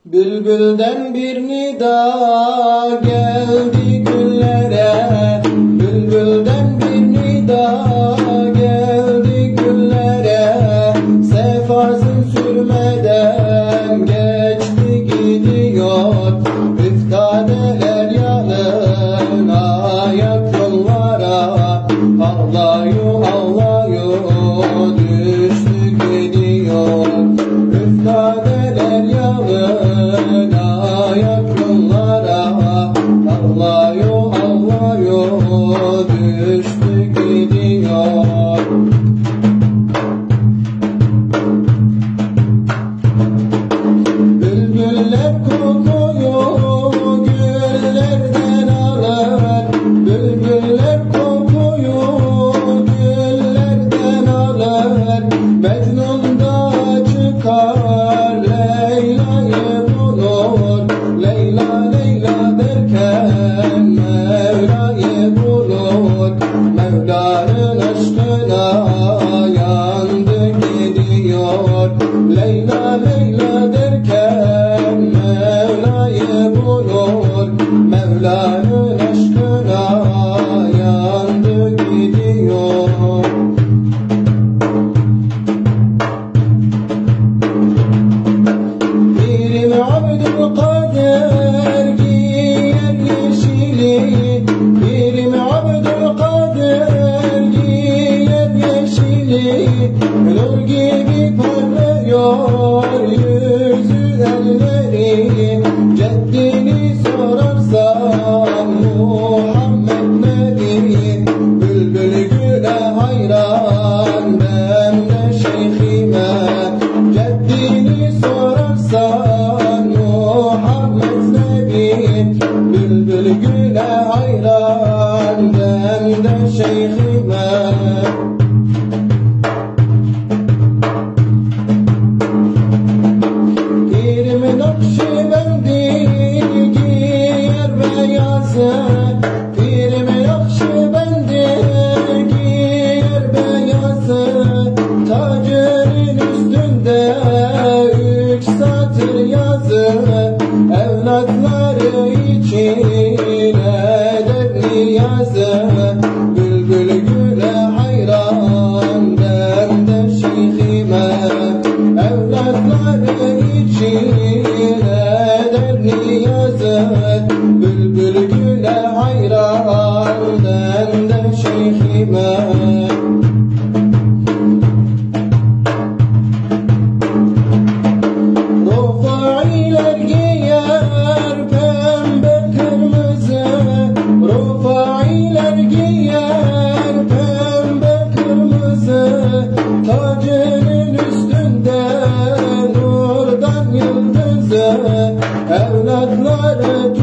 Bülbülden bir nida geldi güllere, bülbülden bir nida geldi güllere. Sefasın sürmeden geçti gidiyor, müftadeler yalın ayak yollara. Ağlıyor ağlıyor düştü gidiyor, müftadeler yalın ayak yollara. Ağlıyor ağlıyor düştü gidiyor. Bülbüller kokuyor güllerden alır, bülbüller kokuyor güllerden alır. Mecnun da çıkar Leyla'yı bulur, Leyla Leyla derken Mevla'yı bulur. Mevla'nın aşkına yandı gidiyor, Leyla Leyla derken Mevla'yı bulur. Mevla'nın aşkına yandı gidiyor. Pirim Abdülkadir giyer yeşili, Pirim Abdülkadir giyer yeşili. Nur gibi parlıyor yüzü elleri, ceddini sorarsan Muhammed Nebi. Bülbül güle hayran ben de şeyhime, ceddini sorarsan Muhammed Nebi. Bülbül güle hayran ben de şeyhime. Pirim Nakşibendi giyer beyazı, Pirim Nakşibendi giyer beyazı. Tacının üstünde 3 satır yazı, evlatları için eder niyazı. Bülbül güle hayran ben de şeyhime, evlatları için eder niyazı. Bülbül güle hayran ben de şeyhime. Rufailer giyer pembe kırmızı, Rufailer giyer pembe kırmızı. Tacının üstünde nurdan yıldızı, evlatları